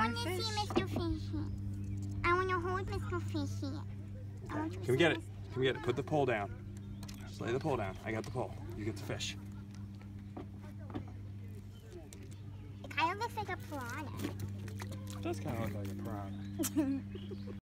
want to see Mr. Fishy. I want to hold Mr. Fishy. Can we get it? Can we get it? Put the pole down. Just lay the pole down. I got the pole. You get the fish. It kind of looks like a piranha. It does kind of look like a piranha.